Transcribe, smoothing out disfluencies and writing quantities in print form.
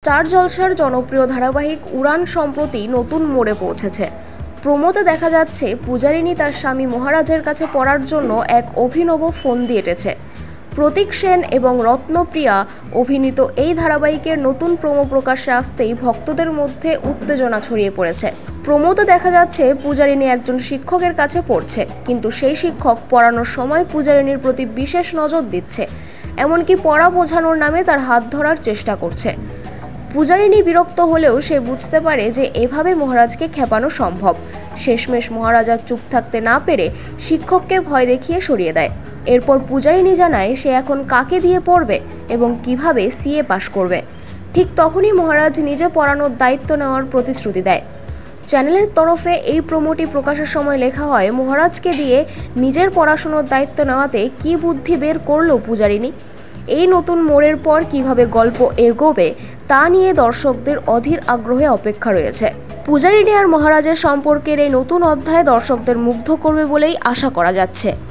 Star জলসার জনপ্রিয় ধারাবাহিক উড়ান সম্প্রতি নতুন মোড়ে পৌঁছেছে। প্রোমোতে দেখা যাচ্ছে পূজারিনী তার স্বামী মহারাজের কাছে পড়ার জন্য এক অভিনব ফন্দি এঁটেছে। প্রতীক সেন এবং রত্নপ্রিয়া অভিনীত এই ধারাবাহিকের নতুন প্রোমো প্রকাশ্যে আসতেই ভক্তদের মধ্যে উত্তেজনা ছড়িয়ে পড়েছে। প্রোমোতে দেখা যাচ্ছে পূজারিনী একজন শিক্ষকের কাছে পড়ছে, কিন্তু সেই শিক্ষক পড়ানোর সময় পূজারিনীর প্রতি বিশেষ নজর দিচ্ছে, এমনকি পড়া বোঝানোর নামে তার হাত ধরার চেষ্টা করছে। পূজারিনী বিরক্ত হলেও সে বুঝতে পারে যে এভাবে মহারাজকে খেপানো সম্ভব। শেষমেশ মহারাজ আর চুপ থাকতে না পেরে শিক্ষককে ভয় দেখিয়ে সরিয়ে দেয়। এরপর পূজারিনী জানায় সে এখন কাকে দিয়ে পড়বে এবং কিভাবে সিএ পাশ করবে। ঠিক তখনই মহারাজ নিজে পড়ানোর দায়িত্ব নেওয়ার প্রতিশ্রুতি দেয়। চ্যানেলের তরফে এই প্রোমোটি প্রকাশের সময় লেখা হয়, মহারাজকে দিয়ে নিজের পড়াশোনার দায়িত্ব নেওয়াতে কি বুদ্ধি বের করলো পূজারিনী। এই নতুন মোড়ের পর কিভাবে গল্প এগোবে তা নিয়ে দর্শকদের অধীর আগ্রহে অপেক্ষা রয়েছে। পূজারিনী আর মহারাজের সম্পর্কের এই নতুন অধ্যায় দর্শকদের মুগ্ধ করবে বলেই আশা করা যাচ্ছে।